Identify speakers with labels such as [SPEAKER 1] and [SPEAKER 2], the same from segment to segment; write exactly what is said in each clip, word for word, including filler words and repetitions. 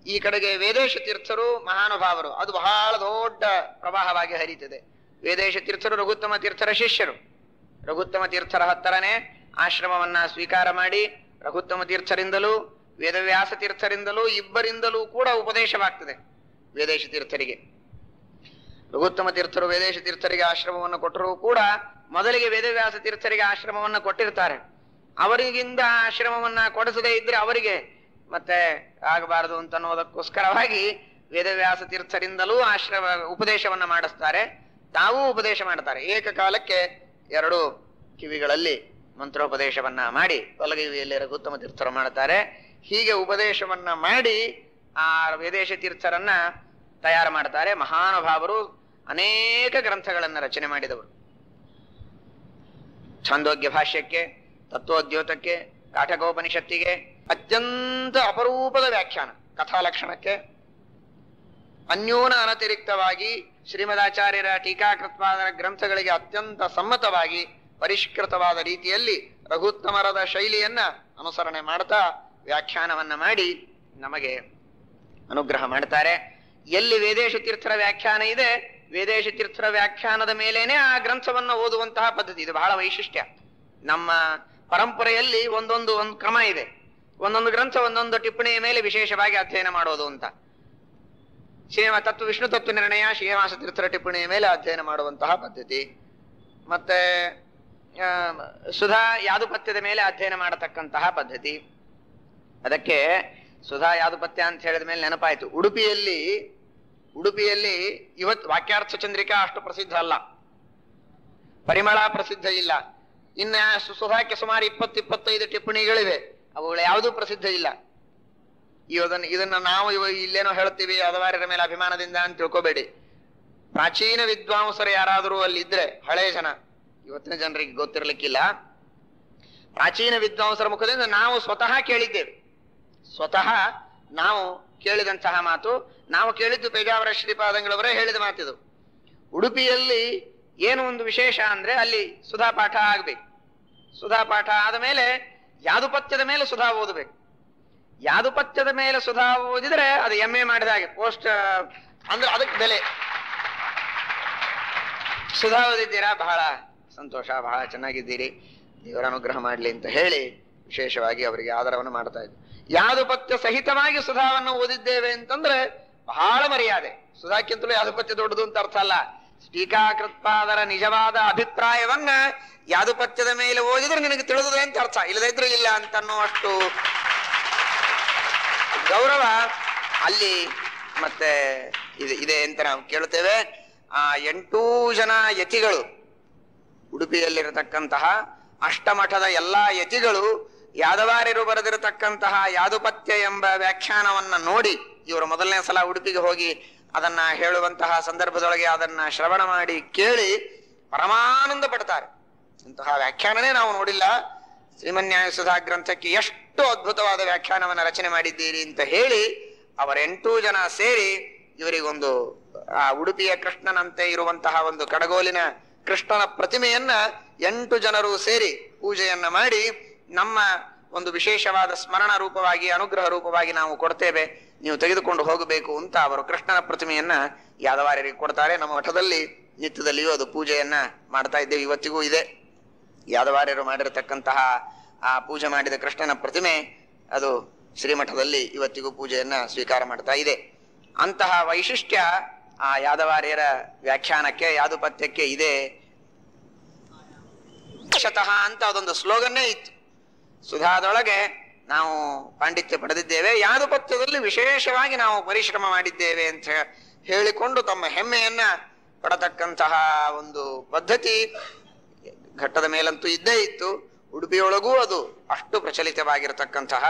[SPEAKER 1] ಈ ಕಡೆಗೆ ವೇದೇಶ ತೀರ್ಥರು ಮಹಾನುಭಾವರು, ಅದು ಬಹಳ ದೊಡ್ಡ ಪ್ರವಾಹವಾಗಿ ಹರಿತದೆ. ವೇದೇಶ ತೀರ್ಥರು ರಘುತ್ತಮ ತೀರ್ಥರ ಶಿಷ್ಯರು. ರಘುತ್ತಮ ತೀರ್ಥರ ಹತ್ತರನೇ ಆಶ್ರಮವನ್ನ ಸ್ವೀಕಾರ ಮಾಡಿ ರಘುತ್ತಮ ತೀರ್ಥರಿಂದಲೂ ವೇದವ್ಯಾಸ ತೀರ್ಥರಿಂದಲೂ ಇಬ್ಬರಿಂದಲೂ ಕೂಡ ಉಪದೇಶವಾಗ್ತದೆ ವೇದೇಶ ತೀರ್ಥರಿಗೆ. ರಘುತ್ತಮ ತೀರ್ಥರು ವೇದೇಶ ತೀರ್ಥರಿಗೆ ಆಶ್ರಮವನ್ನು ಕೊಟ್ಟರೂ ಕೂಡ ಮೊದಲಿಗೆ ವೇದವ್ಯಾಸ ತೀರ್ಥರಿಗೆ ಆಶ್ರಮವನ್ನ ಕೊಟ್ಟಿರ್ತಾರೆ. ಅವರಿಗಿಂದ ಆಶ್ರಮವನ್ನ ಕೊಡಿಸದೇ ಇದ್ರೆ ಅವರಿಗೆ ಮತ್ತೆ ಆಗಬಾರದು ಅಂತ ಅನ್ನೋದಕ್ಕೋಸ್ಕರವಾಗಿ ವೇದವ್ಯಾಸ ತೀರ್ಥರಿಂದಲೂ ಆಶ್ರಮ ಉಪದೇಶವನ್ನ ಮಾಡಿಸ್ತಾರೆ, ತಾವೂ ಉಪದೇಶ ಮಾಡ್ತಾರೆ. ಏಕಕಾಲಕ್ಕೆ ಎರಡು ಕಿವಿಗಳಲ್ಲಿ ಮಂತ್ರೋಪದೇಶವನ್ನ ಮಾಡಿ ಬಲಗೈವಿಯಲ್ಲಿ ರಘುತ್ತಮ ತೀರ್ಥರು ಮಾಡ್ತಾರೆ. ಹೀಗೆ ಉಪದೇಶವನ್ನ ಮಾಡಿ ಆ ವೇದೇಶ ತೀರ್ಥರನ್ನ ತಯಾರು ಮಾಡ್ತಾರೆ. ಮಹಾನುಭಾವರು ಅನೇಕ ಗ್ರಂಥಗಳನ್ನ ರಚನೆ ಮಾಡಿದವರು. ಛಾಂದೋಗ್ಯ ಭಾಷ್ಯಕ್ಕೆ, ತತ್ವೋದ್ಯೋತಕ್ಕೆ, ಕಾಠಕೋಪನಿಷತ್ತಿಗೆ ಅತ್ಯಂತ ಅಪರೂಪದ ವ್ಯಾಖ್ಯಾನ, ಕಥಾಲಕ್ಷಣಕ್ಕೆ ಅನ್ಯೂನ ಅನತಿರಿಕ್ತವಾಗಿ ಶ್ರೀಮದಾಚಾರ್ಯರ ಟೀಕಾಕೃತ್ವಾದ ಗ್ರಂಥಗಳಿಗೆ ಅತ್ಯಂತ ಸಮ್ಮತವಾಗಿ ಪರಿಷ್ಕೃತವಾದ ರೀತಿಯಲ್ಲಿ ರಘುತ್ತಮರದ ಶೈಲಿಯನ್ನ ಅನುಸರಣೆ ಮಾಡ್ತಾ ವ್ಯಾಖ್ಯಾನವನ್ನ ಮಾಡಿ ನಮಗೆ ಅನುಗ್ರಹ ಮಾಡ್ತಾರೆ. ಎಲ್ಲಿ ವೇದೇಶ ತೀರ್ಥರ ವ್ಯಾಖ್ಯಾನ ಇದೆ, ವೇದೇಶ ತೀರ್ಥರ ವ್ಯಾಖ್ಯಾನದ ಮೇಲೇನೆ ಆ ಗ್ರಂಥವನ್ನ ಓದುವಂತಹ ಪದ್ಧತಿ. ಇದು ಬಹಳ ವೈಶಿಷ್ಟ್ಯ. ನಮ್ಮ ಪರಂಪರೆಯಲ್ಲಿ ಒಂದೊಂದು ಒಂದು ಕ್ರಮ ಇದೆ. ಒಂದೊಂದು ಗ್ರಂಥ ಒಂದೊಂದು ಟಿಪ್ಪಣಿಯ ಮೇಲೆ ವಿಶೇಷವಾಗಿ ಅಧ್ಯಯನ ಮಾಡೋದು ಅಂತ. ಶ್ರೀಮ ತತ್ವ ವಿಷ್ಣು ತತ್ವ ನಿರ್ಣಯ ಶ್ರೀನಿವಾಸ ತೀರ್ಥರ ಟಿಪ್ಪಣಿಯ ಮೇಲೆ ಅಧ್ಯಯನ ಮಾಡುವಂತಹ ಪದ್ಧತಿ. ಮತ್ತೆ ಸುಧಾ ಯಾದುಪತ್ಯದ ಮೇಲೆ ಅಧ್ಯಯನ ಮಾಡತಕ್ಕಂತಹ ಪದ್ಧತಿ. ಅದಕ್ಕೆ ಸುಧಾ ಯಾದುಪತ್ಯ ಅಂತ ಹೇಳಿದ ಮೇಲೆ ನೆನಪಾಯ್ತು, ಉಡುಪಿಯಲ್ಲಿ ಉಡುಪಿಯಲ್ಲಿ ಇವತ್ತು ವಾಕ್ಯಾರ್ಥ ಚಂದ್ರಿಕಾ ಅಷ್ಟು ಪ್ರಸಿದ್ಧ ಅಲ್ಲ, ಪರಿಮಳ ಪ್ರಸಿದ್ಧ ಇಲ್ಲ. ಇನ್ನ ಸುಧಾಕ್ಕೆ ಸುಮಾರು ಇಪ್ಪತ್ತು ಇಪ್ಪತ್ತೈದು ಟಿಪ್ಪಣಿಗಳಿವೆ, ಅವುಗಳು ಯಾವುದೂ ಪ್ರಸಿದ್ಧ ಇಲ್ಲ. ಇವದನ್ನ ಇದನ್ನ ನಾವು ಇವ ಇಲ್ಲೇನೋ ಹೇಳ್ತೀವಿ ಅದವಾರ್ಯರ ಮೇಲೆ ಅಭಿಮಾನದಿಂದ ಅಂತ ತಿಳ್ಕೋಬೇಡಿ. ಪ್ರಾಚೀನ ವಿದ್ವಾಂಸರು ಯಾರಾದರೂ ಅಲ್ಲಿ ಇದ್ರೆ, ಹಳೆ ಜನ, ಇವತ್ತಿನ ಜನರಿಗೆ ಗೊತ್ತಿರ್ಲಿಕ್ಕಿಲ್ಲ, ಪ್ರಾಚೀನ ವಿದ್ವಾಂಸರ ಮುಖದಿಂದ ನಾವು ಸ್ವತಃ ಕೇಳಿದ್ದೇವೆ. ಸ್ವತಃ ನಾವು ಕೇಳಿದಂತಹ ಮಾತು, ನಾವು ಕೇಳಿದ್ದು ಪೇಜಾವರ ಶ್ರೀಪಾದಂಗಳವರೇ ಹೇಳಿದ ಮಾತಿದು. ಉಡುಪಿಯಲ್ಲಿ ಏನು ಒಂದು ವಿಶೇಷ ಅಂದ್ರೆ ಅಲ್ಲಿ ಸುಧಾ ಪಾಠ ಆಗ್ಬೇಕು. ಸುಧಾ ಪಾಠ ಆದ ಮೇಲೆ ಯಾದುಪತ್ಯದ ಮೇಲೆ ಸುಧಾ ಓದಬೇಕು. ಯಾದುಪತ್ಯದ ಮೇಲೆ ಸುಧಾ ಓದಿದ್ರೆ ಅದು ಎಂ ಎ ಮಾಡಿದ ಹಾಗೆ, ಪೋಸ್ಟ್ ಅಂದ್ರೆ ಅದಕ್ಕೆ ಬೆಲೆ. ಸುಧಾ ಓದಿದ್ದೀರಾ, ಬಹಳ ಸಂತೋಷ, ಬಹಳ ಚೆನ್ನಾಗಿದ್ದೀರಿ, ದೇವರ ಅನುಗ್ರಹ ಮಾಡ್ಲಿ ಅಂತ ಹೇಳಿ ವಿಶೇಷವಾಗಿ ಅವರಿಗೆ ಆದರವನ್ನು ಮಾಡ್ತಾ ಇದ್ರು. ಯಾದುಪತ್ಯ ಸಹಿತವಾಗಿ ಸುಧಾವನ್ನು ಓದಿದ್ದೇವೆ ಅಂತಂದ್ರೆ ಬಹಳ ಮರ್ಯಾದೆ. ಸುಧಾಕ್ಕಿಂತಲೂ ಯಾದುಪತ್ಯ ದೊಡ್ಡದು ಅಂತ ಅರ್ಥ ಅಲ್ಲ. ಟೀಕಾಕೃತ್ಪಾದರ ನಿಜವಾದ ಅಭಿಪ್ರಾಯವನ್ನ ಯಾದುಪತ್ಯದ ಮೇಲೆ ಓದಿದ್ರೆ ನಿನಗೆ ತಿಳಿದಿದೆ ಅಂತ ಅರ್ಥ, ಇಲ್ಲದೇ ಇದ್ರೆ ಇಲ್ಲ ಅಂತ ಅನ್ನುವಷ್ಟು ಗೌರವ ಅಲ್ಲಿ ಮತ್ತೆ ಇದೆ ಇದೆ ಅಂತ ನಾವು ಕೇಳುತ್ತೇವೆ. ಆ ಎಂಟೂ ಜನ ಯತಿಗಳು, ಉಡುಪಿಯಲ್ಲಿರತಕ್ಕಂತಹ ಅಷ್ಟಮಠದ ಎಲ್ಲಾ ಯತಿಗಳು ಯಾದವಾರ್ಯರು ಬರೆದಿರತಕ್ಕಂತಹ ಯಾದುಪತ್ಯ ಎಂಬ ವ್ಯಾಖ್ಯಾನವನ್ನ ನೋಡಿ, ಇವರು ಮೊದಲನೇ ಸಲ ಉಡುಪಿಗೆ ಹೋಗಿ ಅದನ್ನ ಹೇಳುವಂತಹ ಸಂದರ್ಭದೊಳಗೆ ಅದನ್ನ ಶ್ರವಣ ಮಾಡಿ ಕೇಳಿ ಪರಮಾನಂದ ಪಡ್ತಾರೆ. ಇಂತಹ ವ್ಯಾಖ್ಯಾನನೇ ನಾವು ನೋಡಿಲ್ಲ. ಶ್ರೀಮನ್ಯಾಯ ಸುಧಾ ಗ್ರಂಥಕ್ಕೆ ಎಷ್ಟು ಅದ್ಭುತವಾದ ವ್ಯಾಖ್ಯಾನವನ್ನ ರಚನೆ ಮಾಡಿದ್ದೀರಿ ಅಂತ ಹೇಳಿ ಅವರೆಂಟೂ ಜನ ಸೇರಿ ಇವರಿಗೊಂದು ಆ ಉಡುಪಿಯ ಕೃಷ್ಣನಂತೆ ಇರುವಂತಹ ಒಂದು ಕಡಗೋಲಿನ ಕೃಷ್ಣನ ಪ್ರತಿಮೆಯನ್ನ ಎಂಟು ಜನರು ಸೇರಿ ಪೂಜೆಯನ್ನ ಮಾಡಿ ನಮ್ಮ ಒಂದು ವಿಶೇಷವಾದ ಸ್ಮರಣ ರೂಪವಾಗಿ, ಅನುಗ್ರಹ ರೂಪವಾಗಿ ನಾವು ಕೊಡ್ತೇವೆ, ನೀವು ತೆಗೆದುಕೊಂಡು ಹೋಗಬೇಕು ಅಂತ ಅವರು ಕೃಷ್ಣನ ಪ್ರತಿಮೆಯನ್ನ ಯಾದವಾರ್ಯರಿಗೆ ಕೊಡ್ತಾರೆ. ನಮ್ಮ ಮಠದಲ್ಲಿ ನಿತ್ಯದಲ್ಲಿಯೂ ಅದು ಪೂಜೆಯನ್ನ ಮಾಡ್ತಾ ಇದ್ದೇವೆ, ಇವತ್ತಿಗೂ ಇದೆ. ಯಾದವಾರ್ಯರು ಮಾಡಿರತಕ್ಕಂತಹ ಆ ಪೂಜೆ ಮಾಡಿದ ಕೃಷ್ಣನ ಪ್ರತಿಮೆ ಅದು ಶ್ರೀಮಠದಲ್ಲಿ ಇವತ್ತಿಗೂ ಪೂಜೆಯನ್ನ ಸ್ವೀಕಾರ ಮಾಡ್ತಾ ಇದೆ. ಅಂತಹ ವೈಶಿಷ್ಟ್ಯ ಆ ಯಾದವಾರ್ಯರ ವ್ಯಾಖ್ಯಾನಕ್ಕೆ, ಯಾದುಪತ್ಯಕ್ಕೆ ಇದೆ. ಶತಃ ಅಂತ ಅದೊಂದು ಸ್ಲೋಗನ್ನೇ ಇತ್ತು. ಸುಧಾದೊಳಗೆ ನಾವು ಪಾಂಡಿತ್ಯ ಪಡೆದಿದ್ದೇವೆ, ಯಾದುಪತ್ಯದಲ್ಲಿ ವಿಶೇಷವಾಗಿ ನಾವು ಪರಿಶ್ರಮ ಮಾಡಿದ್ದೇವೆ ಅಂತ ಹೇಳಿಕೊಂಡು ತಮ್ಮ ಹೆಮ್ಮೆಯನ್ನ ಪಡತಕ್ಕಂತಹ ಒಂದು ಪದ್ಧತಿ ಘಟ್ಟದ ಮೇಲಂತೂ ಇದ್ದೇ ಇತ್ತು. ಉಡುಪಿಯೊಳಗೂ ಅದು ಅಷ್ಟು ಪ್ರಚಲಿತವಾಗಿರತಕ್ಕಂತಹ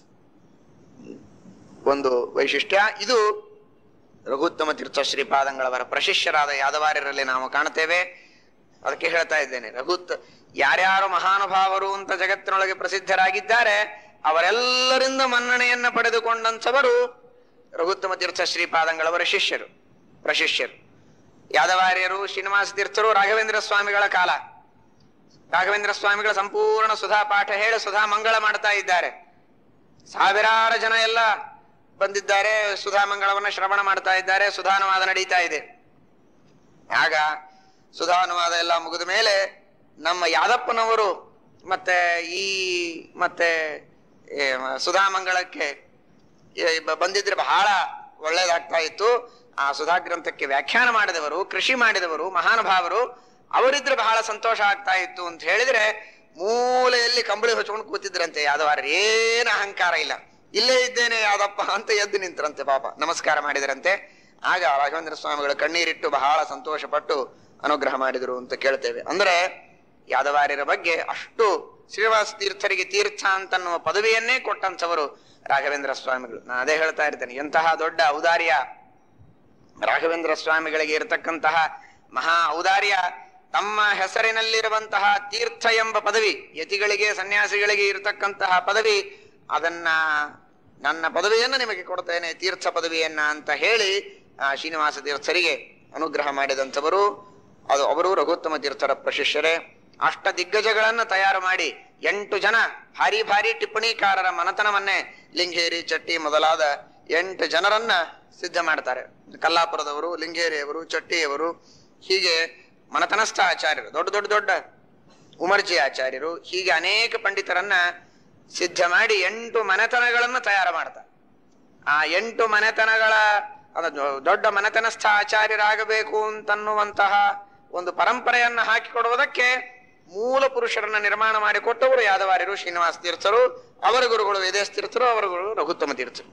[SPEAKER 1] ಒಂದು ವೈಶಿಷ್ಟ್ಯ. ಇದು ರಘುತ್ತಮ ತೀರ್ಥ ಶ್ರೀಪಾದಂಗಳವರ ಪ್ರಶಿಷ್ಯರಾದ ಯಾದವಾರ್ಯರಲ್ಲಿ ನಾವು ಕಾಣುತ್ತೇವೆ. ಅದಕ್ಕೆ ಹೇಳ್ತಾ ಇದ್ದೇನೆ, ರಘುತ್ ಯಾರ್ಯಾರು ಮಹಾನುಭಾವರು ಅಂತ ಜಗತ್ತಿನೊಳಗೆ ಪ್ರಸಿದ್ಧರಾಗಿದ್ದಾರೆ ಅವರೆಲ್ಲರಿಂದ ಮನ್ನಣೆಯನ್ನ ಪಡೆದುಕೊಂಡಂಥವರು ರಘುತ್ತಮ ತೀರ್ಥ ಶ್ರೀಪಾದಂಗಳವರ ಶಿಷ್ಯರು, ಪ್ರಶಿಷ್ಯರು. ಯಾದವಾರ್ಯರು, ಶ್ರೀನಿವಾಸ ತೀರ್ಥರು ರಾಘವೇಂದ್ರ ಸ್ವಾಮಿಗಳ ಕಾಲ. ರಾಘವೇಂದ್ರ ಸ್ವಾಮಿಗಳ ಸಂಪೂರ್ಣ ಸುಧಾ ಪಾಠ ಹೇಳಿ ಸುಧಾ ಮಂಗಳ ಮಾಡ್ತಾ ಇದ್ದಾರೆ. ಸಾವಿರಾರು ಜನ ಎಲ್ಲ ಬಂದಿದ್ದಾರೆ, ಸುಧಾಮಂಗಳವನ್ನ ಶ್ರವಣ ಮಾಡ್ತಾ ಇದ್ದಾರೆ, ಸುಧಾನುವಾದ ನಡೀತಾ ಇದೆ. ಆಗ ಸುಧಾನುವಾದ ಎಲ್ಲ ಮುಗಿದ ಮೇಲೆ ನಮ್ಮ ಯಾದಪ್ಪನವರು ಮತ್ತೆ ಈ ಮತ್ತೆ ಸುಧಾಮಂಗಳಕ್ಕೆ ಬಂದಿದ್ರೆ ಬಹಳ ಒಳ್ಳೇದಾಗ್ತಾ ಇತ್ತು. ಆ ಸುಧಾ ಗ್ರಂಥಕ್ಕೆ ವ್ಯಾಖ್ಯಾನ ಮಾಡಿದವರು, ಕೃಷಿ ಮಾಡಿದವರು, ಮಹಾನುಭಾವರು ಅವರಿದ್ರೆ ಬಹಳ ಸಂತೋಷ ಆಗ್ತಾ ಇತ್ತು ಅಂತ ಹೇಳಿದ್ರೆ ಮೂಲೆಯಲ್ಲಿ ಕಂಬಳಿ ಹೊಚ್ಕೊಂಡು ಕೂತಿದ್ರಂತೆ ಯಾದವಾರರು. ಏನು ಅಹಂಕಾರ ಇಲ್ಲ, ಇಲ್ಲೇ ಇದ್ದೇನೆ ಯಾದಪ್ಪ ಅಂತ ಎದ್ದು ನಿಂತರಂತೆ, ಪಾಪ ನಮಸ್ಕಾರ ಮಾಡಿದರಂತೆ. ಆಗ ರಾಘವೇಂದ್ರ ಸ್ವಾಮಿಗಳು ಕಣ್ಣೀರಿಟ್ಟು ಬಹಳ ಸಂತೋಷ ಪಟ್ಟು ಅನುಗ್ರಹ ಮಾಡಿದರು ಅಂತ ಕೇಳ್ತೇವೆ. ಅಂದ್ರೆ ಯಾದವಾರ್ಯರ ಬಗ್ಗೆ ಅಷ್ಟು ಶ್ರೀನಿವಾಸ ತೀರ್ಥರಿಗೆ ತೀರ್ಥ ಅಂತನ್ನುವ ಪದವಿಯನ್ನೇ ಕೊಟ್ಟಂಥವರು ರಾಘವೇಂದ್ರ ಸ್ವಾಮಿಗಳು. ನಾನು ಅದೇ ಹೇಳ್ತಾ ಇರ್ತೇನೆ, ಎಂತಹ ದೊಡ್ಡ ಔದಾರ್ಯ ರಾಘವೇಂದ್ರ ಸ್ವಾಮಿಗಳಿಗೆ ಇರತಕ್ಕಂತಹ ಮಹಾ ಔದಾರ್ಯ. ತಮ್ಮ ಹೆಸರಿನಲ್ಲಿರುವಂತಹ ತೀರ್ಥ ಎಂಬ ಪದವಿ, ಯತಿಗಳಿಗೆ ಸನ್ಯಾಸಿಗಳಿಗೆ ಇರತಕ್ಕಂತಹ ಪದವಿ, ಅದನ್ನ ನನ್ನ ಪದವಿಯನ್ನು ನಿಮಗೆ ಕೊಡ್ತೇನೆ, ತೀರ್ಥ ಪದವಿಯನ್ನ ಅಂತ ಹೇಳಿ ಆ ಶ್ರೀನಿವಾಸ ತೀರ್ಥರಿಗೆ ಅನುಗ್ರಹ ಮಾಡಿದಂಥವರು. ಅದು ಅವರು ರಘುತ್ತಮ ತೀರ್ಥರ ಪ್ರಶಿಷ್ಯರೇ. ಅಷ್ಟ ದಿಗ್ಗಜಗಳನ್ನ ತಯಾರು ಮಾಡಿ ಎಂಟು ಜನ ಭಾರಿ ಭಾರಿ ಟಿಪ್ಪಣಿಕಾರರ ಮನತನವನ್ನೇ ಲಿಂಗೇರಿ, ಚಟ್ಟಿ ಮೊದಲಾದ ಎಂಟು ಜನರನ್ನ ಸಿದ್ಧ ಮಾಡ್ತಾರೆ. ಕಲ್ಲಾಪುರದವರು, ಲಿಂಗೇರಿಯವರು, ಚಟ್ಟಿಯವರು, ಹೀಗೆ ಮನತನಸ್ಥ ಆಚಾರ್ಯರು, ದೊಡ್ಡ ದೊಡ್ಡ ದೊಡ್ಡ ಉಮರ್ಜಿ ಆಚಾರ್ಯರು, ಹೀಗೆ ಅನೇಕ ಪಂಡಿತರನ್ನ ಸಿದ್ಧ ಮಾಡಿ ಎಂಟು ಮನೆತನಗಳನ್ನು ತಯಾರು ಮಾಡ್ತಾರೆ. ಆ ಎಂಟು ಮನೆತನಗಳ ದೊಡ್ಡ ಮನೆತನಸ್ಥ ಆಚಾರ್ಯರಾಗಬೇಕು ಅಂತನ್ನುವಂತಹ ಒಂದು ಪರಂಪರೆಯನ್ನ ಹಾಕಿಕೊಡುವುದಕ್ಕೆ ಮೂಲ ಪುರುಷರನ್ನ ನಿರ್ಮಾಣ ಮಾಡಿಕೊಟ್ಟವರು ಯಾದವಾರ್ಯರು, ಶ್ರೀನಿವಾಸ ತೀರ್ಥರು. ಅವರ ಗುರುಗಳು ವೇದೇಶ ತೀರ್ಥರು, ಅವರ ಗುರುಗಳು ರಘುತ್ತಮ ತೀರ್ಥರು.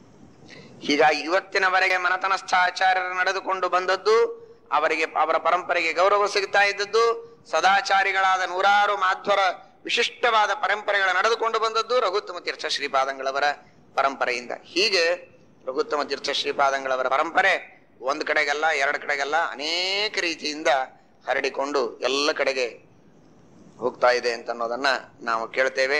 [SPEAKER 1] ಹೀಗಾಗಿ ಇವತ್ತಿನವರೆಗೆ ಮನತನಸ್ಥ ಆಚಾರ್ಯರು ನಡೆದುಕೊಂಡು ಬಂದದ್ದು, ಅವರಿಗೆ ಅವರ ಪರಂಪರೆಗೆ ಗೌರವ ಸಿಗ್ತಾ ಇದ್ದದ್ದು, ಸದಾಚಾರಿಗಳಾದ ನೂರಾರು ಮಾಧ್ವರ ವಿಶಿಷ್ಟವಾದ ಪರಂಪರೆಗಳ ನಡೆದುಕೊಂಡು ಬಂದದ್ದು ರಘುತ್ತಮ ತೀರ್ಥ ಶ್ರೀಪಾದಂಗಳವರ ಪರಂಪರೆಯಿಂದ. ಹೀಗೆ ರಘುತ್ತಮ ತೀರ್ಥ ಶ್ರೀಪಾದಂಗಳವರ ಪರಂಪರೆ ಒಂದು ಕಡೆಗಲ್ಲ, ಎರಡು ಕಡೆಗಲ್ಲ, ಅನೇಕ ರೀತಿಯಿಂದ ಹರಡಿಕೊಂಡು ಎಲ್ಲ ಕಡೆಗೆ ಹೋಗ್ತಾ ಇದೆ ಅಂತ ಅನ್ನೋದನ್ನ ನಾವು ಕೇಳ್ತೇವೆ.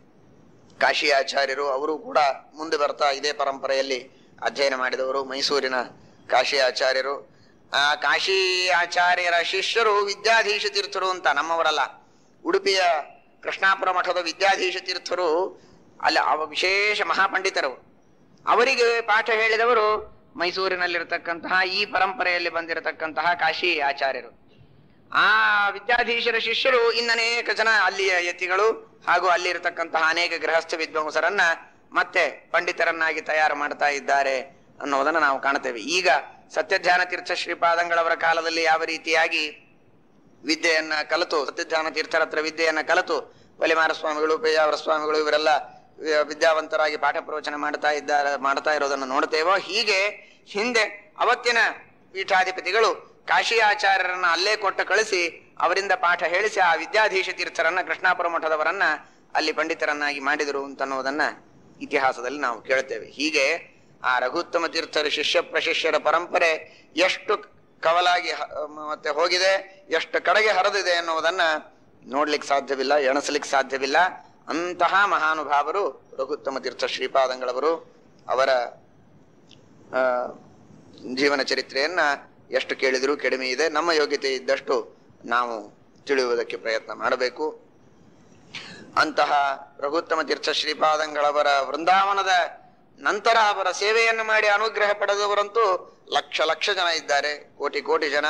[SPEAKER 1] ಕಾಶಿ ಆಚಾರ್ಯರು ಅವರು ಕೂಡ ಮುಂದೆ ಬರ್ತಾ ಇದೇ ಪರಂಪರೆಯಲ್ಲಿ ಅಧ್ಯಯನ ಮಾಡಿದವರು, ಮೈಸೂರಿನ ಕಾಶಿ ಆಚಾರ್ಯರು. ಆ ಕಾಶಿ ಆಚಾರ್ಯರ ಶಿಷ್ಯರು ವಿದ್ಯಾಧೀಶ ತೀರ್ಥರು ಅಂತ, ನಮ್ಮವರಲ್ಲ. ಉಡುಪಿಯ ಕೃಷ್ಣಾಪುರ ಮಠದ ವಿದ್ಯಾಧೀಶ ತೀರ್ಥರು ಅಲ್ಲಿ ಅವ ವಿಶೇಷ ಮಹಾಪಂಡಿತರು. ಅವರಿಗೆ ಪಾಠ ಹೇಳಿದವರು ಮೈಸೂರಿನಲ್ಲಿರತಕ್ಕಂತಹ ಈ ಪರಂಪರೆಯಲ್ಲಿ ಬಂದಿರತಕ್ಕಂತಹ ಕಾಶಿ ಆಚಾರ್ಯರು. ಆ ವಿದ್ಯಾಧೀಶರ ಶಿಷ್ಯರು ಇನ್ನನೇಕ ಜನ ಅಲ್ಲಿಯ ಯತಿಗಳು ಹಾಗೂ ಅಲ್ಲಿ ಇರತಕ್ಕಂತಹ ಅನೇಕ ಗೃಹಸ್ಥ ವಿದ್ವಾಂಸರನ್ನ ಮತ್ತೆ ಪಂಡಿತರನ್ನಾಗಿ ತಯಾರು ಮಾಡ್ತಾ ಇದ್ದಾರೆ ಅನ್ನೋದನ್ನ ನಾವು ಕಾಣ್ತೇವೆ. ಈಗ ಸತ್ಯಧ್ಯಾನ ತೀರ್ಥ ಶ್ರೀಪಾದಂಗಳವರ ಕಾಲದಲ್ಲಿ ಯಾವ ರೀತಿಯಾಗಿ ವಿದ್ಯೆಯನ್ನ ಕಲಿತು, ಸತ್ಯಧ್ಯಾನ ತೀರ್ಥರ ಹತ್ರ ವಿದ್ಯೆಯನ್ನ ಕಲಿತು ಬಲಿಮಾರ ಸ್ವಾಮಿಗಳು, ಪೇಜಾವರ ಸ್ವಾಮಿಗಳು ಇವರೆಲ್ಲ ವಿದ್ಯಾವಂತರಾಗಿ ಪಾಠ ಪ್ರವಚನ ಮಾಡ್ತಾ ಇದ್ದಾರೆ ಮಾಡ್ತಾ ಇರೋದನ್ನು ನೋಡ್ತೇವೋ, ಹೀಗೆ ಹಿಂದೆ ಅವತ್ತಿನ ಪೀಠಾಧಿಪತಿಗಳು ಕಾಶಿ ಆಚಾರ್ಯರನ್ನ ಅಲ್ಲೇ ಕೊಟ್ಟು ಕಳಿಸಿ ಅವರಿಂದ ಪಾಠ ಹೇಳಿಸಿ ಆ ವಿದ್ಯಾಧೀಶ ತೀರ್ಥರನ್ನ, ಕೃಷ್ಣಾಪುರ ಮಠದವರನ್ನ ಅಲ್ಲಿ ಪಂಡಿತರನ್ನಾಗಿ ಮಾಡಿದರು ಅಂತನ್ನೋದನ್ನ ಇತಿಹಾಸದಲ್ಲಿ ನಾವು ಕೇಳ್ತೇವೆ. ಹೀಗೆ ಆ ರಘುತ್ತಮ ತೀರ್ಥರ ಶಿಷ್ಯ ಪ್ರಶಿಷ್ಯರ ಪರಂಪರೆ ಎಷ್ಟು ಕವಲಾಗಿ ಮತ್ತೆ ಹೋಗಿದೆ, ಎಷ್ಟು ಕಡೆಗೆ ಹರಿದಿದೆ ಅನ್ನೋದನ್ನ ನೋಡ್ಲಿಕ್ಕೆ ಸಾಧ್ಯವಿಲ್ಲ, ಎಣಸಲಿಕ್ಕೆ ಸಾಧ್ಯವಿಲ್ಲ. ಅಂತಹ ಮಹಾನುಭಾವರು ರಘುತ್ತಮ ತೀರ್ಥ ಶ್ರೀಪಾದಂಗಳವರು. ಅವರ ಆ ಜೀವನ ಚರಿತ್ರೆಯನ್ನ ಎಷ್ಟು ಕೇಳಿದರೂ ಕಡಿಮೆ ಇದೆ. ನಮ್ಮ ಯೋಗ್ಯತೆ ಇದ್ದಷ್ಟು ನಾವು ತಿಳಿಯುವುದಕ್ಕೆ ಪ್ರಯತ್ನ ಮಾಡಬೇಕು. ಅಂತಹ ರಘುತ್ತಮ ತೀರ್ಥ ಶ್ರೀಪಾದಂಗಳವರ ವೃಂದಾವನದ ನಂತರ ಅವರ ಸೇವೆಯನ್ನು ಮಾಡಿ ಅನುಗ್ರಹ ಪಡೆದವರಂತೂ ಲಕ್ಷ ಲಕ್ಷ ಜನ ಇದ್ದಾರೆ, ಕೋಟಿ ಕೋಟಿ ಜನ.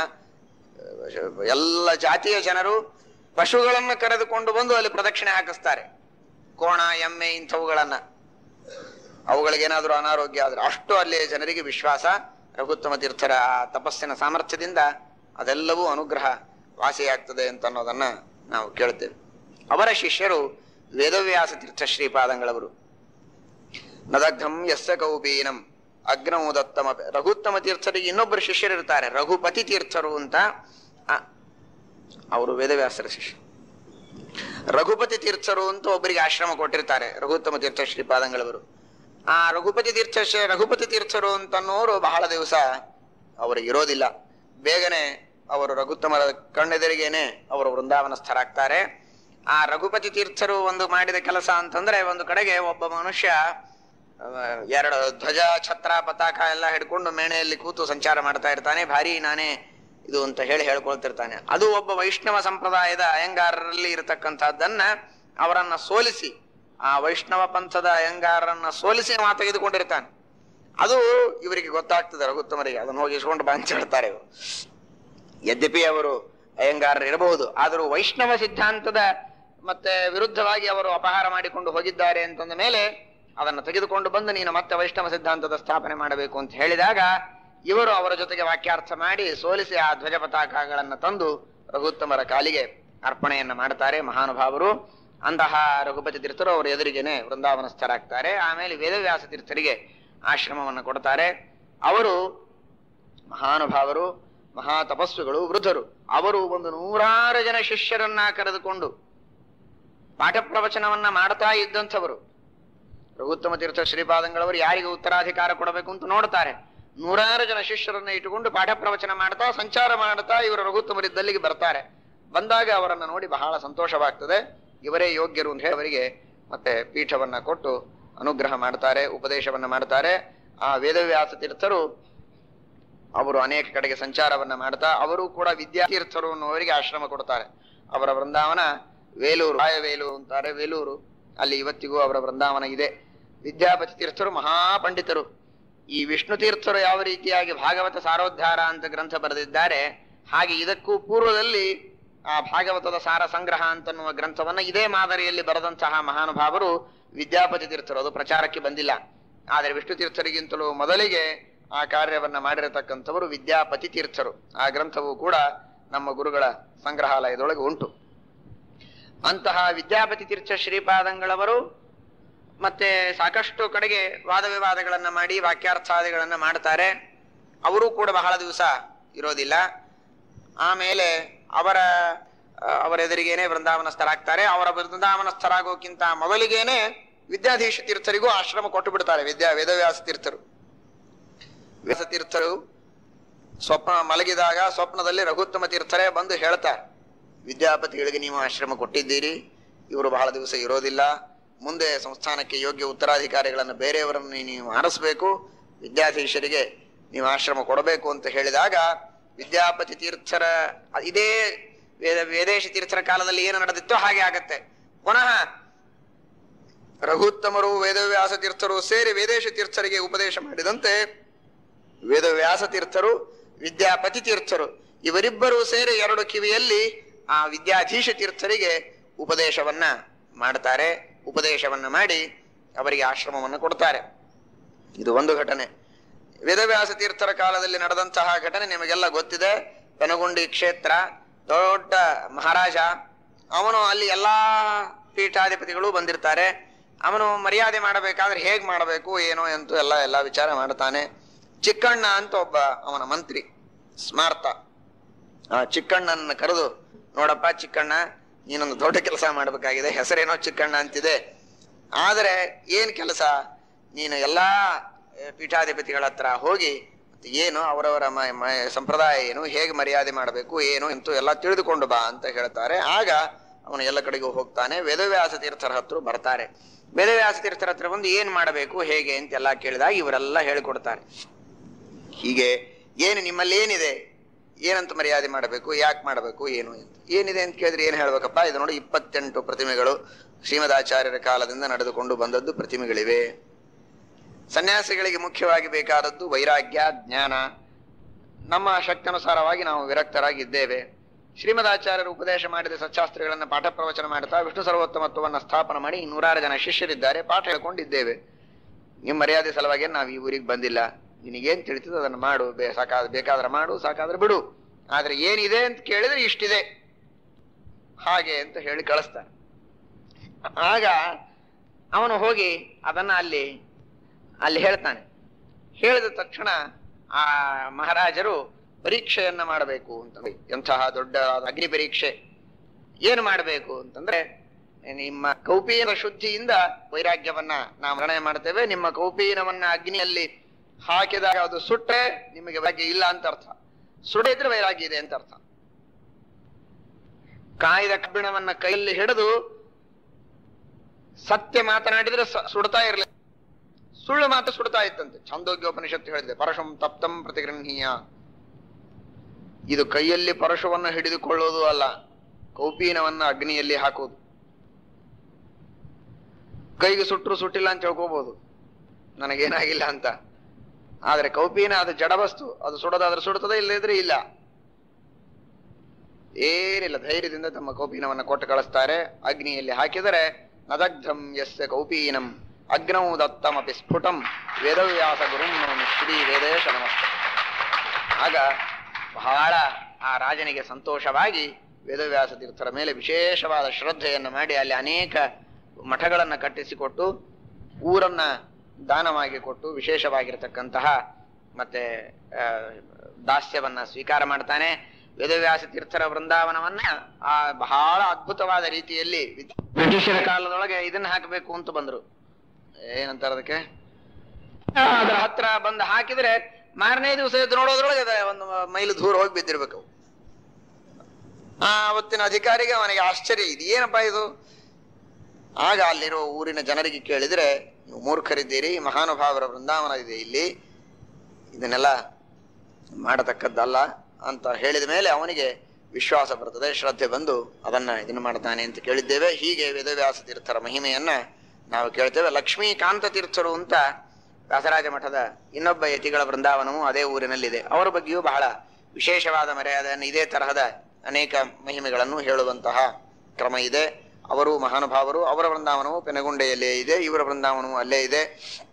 [SPEAKER 1] ಎಲ್ಲ ಜಾತಿಯ ಜನರು ಪಶುಗಳನ್ನ ಕರೆದುಕೊಂಡು ಬಂದು ಅಲ್ಲಿ ಪ್ರದಕ್ಷಿಣೆ ಹಾಕಿಸ್ತಾರೆ. ಕೋಣ, ಎಮ್ಮೆ ಇಂಥವುಗಳನ್ನ, ಅವುಗಳಿಗೇನಾದ್ರೂ ಅನಾರೋಗ್ಯ ಆದ್ರೆ ಅಷ್ಟು ಅಲ್ಲಿಯ ಜನರಿಗೆ ವಿಶ್ವಾಸ. ರಘುತ್ತಮ ತೀರ್ಥರ ತಪಸ್ಸಿನ ಸಾಮರ್ಥ್ಯದಿಂದ ಅದೆಲ್ಲವೂ ಅನುಗ್ರಹ ವಾಸಿಯಾಗ್ತದೆ ಅಂತ ಅನ್ನೋದನ್ನ ನಾವು ಕೇಳ್ತೇವೆ. ಅವರ ಶಿಷ್ಯರು ವೇದವ್ಯಾಸ ತೀರ್ಥ ಶ್ರೀಪಾದಂಗಳವರು. ನದಗ್ಧಂ ಯಸ್ಯ ಕೌಪೀನಂ ಅಗ್ನಮುದತ್ತಮ. ರಘುತ್ತಮ ತೀರ್ಥರಿಗೆ ಇನ್ನೊಬ್ಬರು ಶಿಷ್ಯರು ಇರ್ತಾರೆ, ರಘುಪತಿ ತೀರ್ಥರು ಅಂತ. ಅವರು ವೇದವ್ಯಾಸರ ಶಿಷ್ಯ. ರಘುಪತಿ ತೀರ್ಥರು ಅಂತ ಒಬ್ಬರಿಗೆ ಆಶ್ರಮ ಕೊಟ್ಟಿರ್ತಾರೆ ರಘುತ್ತಮ ತೀರ್ಥ ಶ್ರೀಪಾದಂಗಳವರು. ಆ ರಘುಪತಿ ತೀರ್ಥ ರಘುಪತಿ ತೀರ್ಥರು ಅಂತನ್ನೋರು ಬಹಳ ದಿವಸ ಅವರು ಇರೋದಿಲ್ಲ. ಬೇಗನೆ ಅವರು ರಘುತ್ತಮರ ಕಣ್ಣೆದರಿಗೇನೆ ಅವರು ವೃಂದಾವನಸ್ಥರಾಗ್ತಾರೆ. ಆ ರಘುಪತಿ ತೀರ್ಥರು ಒಂದು ಮಾಡಿದ ಕೆಲಸ ಅಂತಂದ್ರೆ, ಒಂದು ಕಡೆಗೆ ಒಬ್ಬ ಮನುಷ್ಯ ಎರಡು ಧ್ವಜ, ಛತ್ರ, ಪತಾಕ ಎಲ್ಲ ಹಿಡ್ಕೊಂಡು ಮೇಣೆಯಲ್ಲಿ ಕೂತು ಸಂಚಾರ ಮಾಡ್ತಾ ಇರ್ತಾನೆ. ಭಾರಿ ನಾನೇ ಇದು ಅಂತ ಹೇಳಿ ಹೇಳ್ಕೊಳ್ತಿರ್ತಾನೆ. ಅದು ಒಬ್ಬ ವೈಷ್ಣವ ಸಂಪ್ರದಾಯದ ಅಯ್ಯಂಗಾರರಲ್ಲಿ ಇರತಕ್ಕಂಥದ್ದನ್ನ ಅವರನ್ನ ಸೋಲಿಸಿ, ಆ ವೈಷ್ಣವ ಪಂಥದ ಅಯ್ಯಂಗಾರರನ್ನ ಸೋಲಿಸಿ ಅವ ತೆಗೆದುಕೊಂಡಿರ್ತಾನೆ. ಅದು ಇವರಿಗೆ ಗೊತ್ತಾಗ್ತದೆ, ರಘುತ್ತಮರಿಗೆ. ಅದನ್ನು ಹೋಗಿ ಇಸ್ಕೊಂಡು ಬಾಂಚಾಡ್ತಾರೆ ಇವರು. ಯದ್ಯಪಿ ಅವರು ಅಯ್ಯಂಗಾರರು ಇರಬಹುದು, ಆದರೂ ವೈಷ್ಣವ ಸಿದ್ಧಾಂತದ ಮತ್ತೆ ವಿರುದ್ಧವಾಗಿ ಅವರು ಅಪಹಾರ ಮಾಡಿಕೊಂಡು ಹೋಗಿದ್ದಾರೆ ಅಂತಂದ ಮೇಲೆ ಅದನ್ನು ತೆಗೆದುಕೊಂಡು ಬಂದು ನೀನು ಮತ್ತೆ ವೈಷ್ಣವ ಸಿದ್ಧಾಂತದ ಸ್ಥಾಪನೆ ಮಾಡಬೇಕು ಅಂತ ಹೇಳಿದಾಗ ಇವರು ಅವರ ಜೊತೆಗೆ ವಾಕ್ಯಾರ್ಥ ಮಾಡಿ ಸೋಲಿಸಿ ಆ ಧ್ವಜ ಪತಾಕಗಳನ್ನು ತಂದು ರಘುತ್ತಮರ ಕಾಲಿಗೆ ಅರ್ಪಣೆಯನ್ನ ಮಾಡ್ತಾರೆ ಮಹಾನುಭಾವರು. ಅಂತಹ ರಘುಪತಿ ತೀರ್ಥರು ಅವರ ಎದುರಿಗೇನೆ ವೃಂದಾವನಸ್ಥರಾಗ್ತಾರೆ. ಆಮೇಲೆ ವೇದವ್ಯಾಸ ತೀರ್ಥರಿಗೆ ಆಶ್ರಮವನ್ನು ಕೊಡ್ತಾರೆ. ಅವರು ಮಹಾನುಭಾವರು, ಮಹಾ ತಪಸ್ವಿಗಳು, ವೃದ್ಧರು. ಅವರು ಒಂದು ನೂರಾರು ಜನ ಶಿಷ್ಯರನ್ನ ಕರೆದುಕೊಂಡು ಪಾಠ ಪ್ರವಚನವನ್ನ ಮಾಡ್ತಾ ಇದ್ದಂಥವರು. ರಘುತ್ತಮ ತೀರ್ಥ ಶ್ರೀಪಾದಂಗಳವರು ಯಾರಿಗೆ ಉತ್ತರಾಧಿಕಾರ ಕೊಡಬೇಕು ಅಂತ ನೋಡ್ತಾರೆ. ನೂರಾರು ಜನ ಶಿಷ್ಯರನ್ನ ಇಟ್ಟುಕೊಂಡು ಪಾಠ ಪ್ರವಚನ ಮಾಡ್ತಾ ಸಂಚಾರ ಮಾಡ್ತಾ ಇವರು ರಘುತ್ತಮರಿದ್ದಲ್ಲಿಗೆ ಬರ್ತಾರೆ. ಬಂದಾಗ ಅವರನ್ನ ನೋಡಿ ಬಹಳ ಸಂತೋಷವಾಗ್ತದೆ. ಇವರೇ ಯೋಗ್ಯರು ಅಂತ ಹೇಳಿ ಅವರಿಗೆ ಮತ್ತೆ ಪೀಠವನ್ನ ಕೊಟ್ಟು ಅನುಗ್ರಹ ಮಾಡ್ತಾರೆ, ಉಪದೇಶವನ್ನ ಮಾಡ್ತಾರೆ. ಆ ವೇದವ್ಯಾಸ ತೀರ್ಥರು ಅವರು ಅನೇಕ ಕಡೆಗೆ ಸಂಚಾರವನ್ನ ಮಾಡ್ತಾ ಅವರು ಕೂಡ ವಿದ್ಯಾತೀರ್ಥರು ಅನ್ನುವರಿಗೆ ಆಶ್ರಮ ಕೊಡ್ತಾರೆ. ಅವರ ವೃಂದಾವನ ವೇಲೂರು, ರಾಯವೇಲೂರು ಅಂತಾರೆ, ವೇಲೂರು. ಅಲ್ಲಿ ಇವತ್ತಿಗೂ ಅವರ ವೃಂದಾವನ ಇದೆ. ವಿದ್ಯಾಪತಿ ತೀರ್ಥರು ಮಹಾಪಂಡಿತರು. ಈ ವಿಷ್ಣು ತೀರ್ಥರು ಯಾವ ರೀತಿಯಾಗಿ ಭಾಗವತ ಸಾರೋದ್ಧಾರ ಅಂತ ಗ್ರಂಥ ಬರೆದಿದ್ದಾರೆ, ಹಾಗೆ ಇದಕ್ಕೂ ಪೂರ್ವದಲ್ಲಿ ಆ ಭಾಗವತದ ಸಾರ ಸಂಗ್ರಹ ಅಂತನ್ನುವ ಗ್ರಂಥವನ್ನ ಇದೇ ಮಾದರಿಯಲ್ಲಿ ಬರೆದಂತಹ ಮಹಾನುಭಾವರು ವಿದ್ಯಾಪತಿ ತೀರ್ಥರು. ಅದು ಪ್ರಚಾರಕ್ಕೆ ಬಂದಿಲ್ಲ. ಆದರೆ ವಿಷ್ಣು ತೀರ್ಥರಿಗಿಂತಲೂ ಮೊದಲಿಗೆ ಆ ಕಾರ್ಯವನ್ನ ಮಾಡಿರತಕ್ಕಂಥವರು ವಿದ್ಯಾಪತಿ ತೀರ್ಥರು. ಆ ಗ್ರಂಥವು ಕೂಡ ನಮ್ಮ ಗುರುಗಳ ಸಂಗ್ರಹಾಲಯದೊಳಗೆ ಉಂಟು. ಅಂತಹ ವಿದ್ಯಾಪತಿ ತೀರ್ಥ ಶ್ರೀಪಾದಂಗಳವರು ಮತ್ತೆ ಸಾಕಷ್ಟು ಕಡೆಗೆ ವಾದ ವಿವಾದಗಳನ್ನ ಮಾಡಿ ವಾಕ್ಯಾರ್ಥಾದಿಗಳನ್ನ ಮಾಡ್ತಾರೆ. ಅವರು ಕೂಡ ಬಹಳ ದಿವಸ ಇರೋದಿಲ್ಲ. ಆಮೇಲೆ ಅವರ ಅವರ ಎದುರಿಗೇನೆ ವೃಂದಾವನಸ್ಥರಾಗ್ತಾರೆ. ಅವರ ವೃಂದಾವನಸ್ಥರಾಗೋಕ್ಕಿಂತ ಮೊದಲಿಗೇನೆ ವಿದ್ಯಾಧೀಶ ತೀರ್ಥರಿಗೂ ಆಶ್ರಮ ಕೊಟ್ಟು ಬಿಡ್ತಾರೆ ವಿದ್ಯಾ ವೇದವ್ಯಾಸ ತೀರ್ಥರು. ವ್ಯಾಸ ತೀರ್ಥರು ಸ್ವಪ್ನ ಮಲಗಿದಾಗ ಸ್ವಪ್ನದಲ್ಲಿ ರಘುತ್ತಮ ತೀರ್ಥರೇ ಬಂದು ಹೇಳ್ತಾರೆ, ವಿದ್ಯಾಪತಿಗಳಿಗೆ ನೀವು ಆಶ್ರಮ ಕೊಟ್ಟಿದ್ದೀರಿ, ಇವರು ಬಹಳ ದಿವಸ ಇರೋದಿಲ್ಲ, ಮುಂದೆ ಸಂಸ್ಥಾನಕ್ಕೆ ಯೋಗ್ಯ ಉತ್ತರಾಧಿಕಾರಿಗಳನ್ನು ಬೇರೆಯವರನ್ನು ನೀವು ಆರಿಸ್ಬೇಕು, ವಿದ್ಯಾಧೀಶರಿಗೆ ನೀವು ಆಶ್ರಮ ಕೊಡಬೇಕು ಅಂತ ಹೇಳಿದಾಗ ವಿದ್ಯಾಪತಿ ತೀರ್ಥರ ಇದೇ ವೇದ ವೇದೇಶ ತೀರ್ಥರ ಕಾಲದಲ್ಲಿ ಏನು ನಡೆದಿತ್ತೋ ಹಾಗೆ ಆಗತ್ತೆ. ಪುನಃ ರಘುತ್ತಮರು ವೇದವ್ಯಾಸ ತೀರ್ಥರು ಸೇರಿ ವೇದೇಶ ತೀರ್ಥರಿಗೆ ಉಪದೇಶ ಮಾಡಿದಂತೆ ವೇದವ್ಯಾಸ ತೀರ್ಥರು ವಿದ್ಯಾಪತಿ ತೀರ್ಥರು ಇವರಿಬ್ಬರೂ ಸೇರಿ ಎರಡು ಕಿವಿಯಲ್ಲಿ ಆ ವಿದ್ಯಾಧೀಶ ತೀರ್ಥರಿಗೆ ಉಪದೇಶವನ್ನ ಮಾಡ್ತಾರೆ. ಉಪದೇಶವನ್ನ ಮಾಡಿ ಅವರಿಗೆ ಆಶ್ರಮವನ್ನು ಕೊಡ್ತಾರೆ. ಇದು ಒಂದು ಘಟನೆ. ವೇದವ್ಯಾಸ ತೀರ್ಥರ ಕಾಲದಲ್ಲಿ ನಡೆದಂತಹ ಘಟನೆ ನಿಮಗೆಲ್ಲ ಗೊತ್ತಿದೆ. ಪೆನಗುಂಡಿ ಕ್ಷೇತ್ರ, ದೊಡ್ಡ ಮಹಾರಾಜ, ಅವನು ಅಲ್ಲಿ ಎಲ್ಲಾ ಪೀಠಾಧಿಪತಿಗಳು ಬಂದಿರ್ತಾರೆ. ಅವನು ಮರ್ಯಾದೆ ಮಾಡಬೇಕಾದ್ರೆ ಹೇಗ್ ಮಾಡಬೇಕು ಏನೋ ಎಂತೂ ಎಲ್ಲ ಎಲ್ಲ ವಿಚಾರ ಮಾಡ್ತಾನೆ. ಚಿಕ್ಕಣ್ಣ ಅಂತ ಒಬ್ಬ ಅವನ ಮಂತ್ರಿ ಸ್ಮಾರ್ತ, ಆ ಚಿಕ್ಕಣ್ಣನ ಕರೆದು, ನೋಡಪ್ಪ ಚಿಕ್ಕಣ್ಣ, ನೀನೊಂದು ದೊಡ್ಡ ಕೆಲಸ ಮಾಡ್ಬೇಕಾಗಿದೆ, ಹೆಸರೇನೋ ಚಿಕ್ಕಣ್ಣ ಅಂತಿದೆ, ಆದರೆ ಏನ್ ಕೆಲಸ, ನೀನು ಎಲ್ಲಾ ಪೀಠಾಧಿಪತಿಗಳ ಹತ್ರ ಹೋಗಿ ಏನು ಅವರವರ ಸಂಪ್ರದಾಯ ಏನು, ಹೇಗೆ ಮರ್ಯಾದೆ ಮಾಡಬೇಕು ಏನು ಎಂತೂ ಎಲ್ಲ ತಿಳಿದುಕೊಂಡು ಬಾ ಅಂತ ಹೇಳ್ತಾರೆ. ಆಗ ಅವನು ಎಲ್ಲ ಕಡೆಗೂ ಹೋಗ್ತಾನೆ. ವೇದವ್ಯಾಸ ತೀರ್ಥರ ಹತ್ರ ಬರ್ತಾರೆ. ವೇದವ್ಯಾಸ ತೀರ್ಥರ ಹತ್ರ ಬಂದು ಏನ್ ಮಾಡಬೇಕು ಹೇಗೆ ಅಂತೆಲ್ಲ ಕೇಳಿದಾಗ ಇವರೆಲ್ಲ ಹೇಳಿಕೊಡ್ತಾರೆ. ಹೀಗೆ ಏನು ನಿಮ್ಮಲ್ಲಿ ಏನಿದೆ, ಏನಂತ ಮರ್ಯಾದೆ ಮಾಡಬೇಕು, ಯಾಕೆ ಮಾಡಬೇಕು, ಏನು ಅಂತ ಏನಿದೆ ಅಂತ ಕೇಳಿದ್ರೆ ಏನ್ ಹೇಳ್ಬೇಕಪ್ಪ, ಇದು ನೋಡಿ ಇಪ್ಪತ್ತೆಂಟು ಪ್ರತಿಮೆಗಳು ಶ್ರೀಮದಾಚಾರ್ಯರ ಕಾಲದಿಂದ ನಡೆದುಕೊಂಡು ಬಂದದ್ದು ಪ್ರತಿಮೆಗಳಿವೆ. ಸನ್ಯಾಸಿಗಳಿಗೆ ಮುಖ್ಯವಾಗಿ ಬೇಕಾದದ್ದು ವೈರಾಗ್ಯ, ಜ್ಞಾನ. ನಮ್ಮ ಶಕ್ತಿಯನುಸಾರವಾಗಿ ನಾವು ವಿರಕ್ತರಾಗಿದ್ದೇವೆ. ಶ್ರೀಮದಾಚಾರ್ಯರು ಉಪದೇಶ ಮಾಡಿದ ಸಚ್ಚಾಸ್ತ್ರಿಗಳನ್ನ ಪಾಠ ಪ್ರವಚನ ಮಾಡ್ತಾ ವಿಷ್ಣು ಸರ್ವೋತ್ತಮತ್ವವನ್ನು ಸ್ಥಾಪನ ಮಾಡಿ ನೂರಾರು ಜನ ಶಿಷ್ಯರಿದ್ದಾರೆ, ಪಾಠ ಹೇಳ್ಕೊಂಡಿದ್ದೇವೆ. ನಿಮ್ಮ ಮರ್ಯಾದೆ ಸಲುವಾಗಿ ನಾವು ಈ ಊರಿಗೆ ಬಂದಿಲ್ಲ, ನಿನಗೇನ್ ತಿಳಿತದೆ ಅದನ್ನು ಮಾಡು, ಬೇ ಸಾಕಾದ್ರೆ ಬೇಕಾದ್ರೆ ಮಾಡು, ಸಾಕಾದ್ರೆ ಬಿಡು, ಆದ್ರೆ ಏನಿದೆ ಅಂತ ಕೇಳಿದ್ರೆ ಇಷ್ಟಿದೆ ಹಾಗೆ ಅಂತ ಹೇಳಿ ಕಳಿಸ್ತಾನೆ. ಆಗ ಅವನು ಹೋಗಿ ಅದನ್ನ ಅಲ್ಲಿ ಅಲ್ಲಿ ಹೇಳ್ತಾನೆ. ಹೇಳಿದ ತಕ್ಷಣ ಆ ಮಹಾರಾಜರು ಪರೀಕ್ಷೆಯನ್ನ ಮಾಡಬೇಕು ಅಂತ, ಎಂತಹ ದೊಡ್ಡ ಅಗ್ನಿ ಪರೀಕ್ಷೆ. ಏನು ಮಾಡಬೇಕು ಅಂತಂದ್ರೆ, ನಿಮ್ಮ ಕೌಪೀನ ಶುದ್ಧಿಯಿಂದ ವೈರಾಗ್ಯವನ್ನ ನಾವು ನಿರ್ಣಯ ಮಾಡ್ತೇವೆ. ನಿಮ್ಮ ಕೌಪೀನವನ್ನ ಅಗ್ನಿಯಲ್ಲಿ ಹಾಕಿದಾಗ ಅದು ಸುಟ್ಟರೆ ನಿಮಗೆ ವೈರಾಗ್ಯ ಇಲ್ಲ ಅಂತ ಅರ್ಥ, ಸುಡಿದ್ರೆ ವೈರಾಗ್ಯ ಇದೆ ಅಂತ ಅರ್ಥ. ಕಾಯ್ದ ಕಬ್ಬಿಣವನ್ನ ಕೈಯಲ್ಲಿ ಹಿಡಿದು ಸತ್ಯ ಮಾತನಾಡಿದ್ರೆ ಸುಡ್ತಾ ಇರಲಿಲ್ಲ, ಸುಳ್ಳು ಮಾತ್ರ ಸುಡ್ತಾ ಇತ್ತಂತೆ. ಛಾಂದೋಗ್ಯೋಪನಿಷತ್ತು ಹೇಳಿದೆ, ಪರಶುಂ ತಪ್ತಂ ಪ್ರತಿಗೃಹೀಯ. ಇದು ಕೈಯಲ್ಲಿ ಪರಶುವನ್ನು ಹಿಡಿದುಕೊಳ್ಳೋದು ಅಲ್ಲ, ಕೌಪೀನವನ್ನ ಅಗ್ನಿಯಲ್ಲಿ ಹಾಕೋದು. ಕೈಗೆ ಸುಟ್ಟರು ಸುಟ್ಟಿಲ್ಲ ಅಂತ ಹೇಳ್ಕೋಬಹುದು, ನನಗೇನಾಗಿಲ್ಲ ಅಂತ. ಆದ್ರೆ ಕೌಪೀನ ಅದು ಜಡವಸ್ತು, ಅದು ಸುಡೋದಾದ್ರೆ ಸುಡುತ್ತದೆ, ಇಲ್ಲದಿದ್ರೆ ಇಲ್ಲ. ಏನಿಲ್ಲ, ಧೈರ್ಯದಿಂದ ತಮ್ಮ ಕೌಪೀನವನ್ನು ಕೊಟ್ಟು ಕಳಿಸ್ತಾರೆ. ಅಗ್ನಿಯಲ್ಲಿ ಹಾಕಿದರೆ ನದಗ್ಧಂ ಯಸ್ಯ ಕೌಪೀನಂ ಅಗ್ನೌ ದತ್ತಮಪಿ ಸ್ಫುಟಂ ವೇದವ್ಯಾಸ ಗುರುಂ ಶ್ರೀ ವೇದೇಶ ನಮಸ್ತೆ. ಆಗ ಬಹಳ ಆ ರಾಜನಿಗೆ ಸಂತೋಷವಾಗಿ ವೇದವ್ಯಾಸ ತೀರ್ಥರ ಮೇಲೆ ವಿಶೇಷವಾದ ಶ್ರದ್ಧೆಯನ್ನು ಮಾಡಿ ಅಲ್ಲಿ ಅನೇಕ ಮಠಗಳನ್ನು ಕಟ್ಟಿಸಿಕೊಟ್ಟು ಊರನ್ನ ದಾನವಾಗಿ ಕೊಟ್ಟು ವಿಶೇಷವಾಗಿರತಕ್ಕಂತಹ ಮತ್ತೆ ದಾಸ್ಯವನ್ನ ಸ್ವೀಕಾರ ಮಾಡ್ತಾನೆ. ವೇದವ್ಯಾಸ ತೀರ್ಥರ ವೃಂದಾವನವನ್ನ ಆ ಬಹಳ ಅದ್ಭುತವಾದ ರೀತಿಯಲ್ಲಿ ಬ್ರಿಟಿಷರ ಕಾಲದೊಳಗೆ ಇದನ್ನ ಹಾಕಬೇಕು ಅಂತ ಬಂದ್ರು, ಏನಂತಾರ ಅದಕ್ಕೆ, ಅದರ ಹತ್ರ ಬಂದು ಹಾಕಿದ್ರೆ ಮಾರನೇ ದಿವಸ ಎದ್ದು ನೋಡೋದ್ರೊಳಗೆ ಒಂದು ಮೈಲು ದೂರ ಹೋಗಿ ಬಿದ್ದಿರ್ಬೇಕು. ಆ ಅವತ್ತಿನ ಅಧಿಕಾರಿಗೆ ಅವನಿಗೆ ಆಶ್ಚರ್ಯ, ಇದು ಏನಪ್ಪಾ ಇದು. ಆಗ ಅಲ್ಲಿರೋ ಊರಿನ ಜನರಿಗೆ ಕೇಳಿದ್ರೆ, ನೀವು ಮೂರ್ಖರಿದ್ದೀರಿ, ಮಹಾನುಭಾವರ ವೃಂದಾವನ ಇದೆ ಇಲ್ಲಿ, ಇದನ್ನೆಲ್ಲ ಮಾಡತಕ್ಕದ್ದಲ್ಲ ಅಂತ ಹೇಳಿದ ಮೇಲೆ ಅವನಿಗೆ ವಿಶ್ವಾಸ ಬರ್ತದೆ, ಶ್ರದ್ಧೆ ಬಂದು ಅದನ್ನ ಇದನ್ನು ಮಾಡ್ತಾನೆ ಅಂತ ಕೇಳಿದ್ದೇವೆ. ಹೀಗೆ ವೇದವ್ಯಾಸ ತೀರ್ಥರ ಮಹಿಮೆಯನ್ನ ನಾವು ಕೇಳ್ತೇವೆ. ಲಕ್ಷ್ಮೀಕಾಂತ ತೀರ್ಥರು ಅಂತ ವ್ಯಾಸರಾಜ ಮಠದ ಇನ್ನೊಬ್ಬ ಯತಿಗಳ ವೃಂದಾವನವು ಅದೇ ಊರಿನಲ್ಲಿದೆ. ಅವರ ಬಗ್ಗೆಯೂ ಬಹಳ ವಿಶೇಷವಾದ ಮರ್ಯಾದೆಯನ್ನು, ಇದೇ ತರಹದ ಅನೇಕ ಮಹಿಮೆಗಳನ್ನು ಹೇಳುವಂತಹ ಕ್ರಮ ಇದೆ. ಅವರು ಮಹಾನುಭಾವರು, ಅವರ ವೃಂದಾವನವು ಪೆನಗುಂಡೆಯಲ್ಲೇ ಇದೆ, ಇವರ ವೃಂದಾವನವು ಅಲ್ಲೇ ಇದೆ.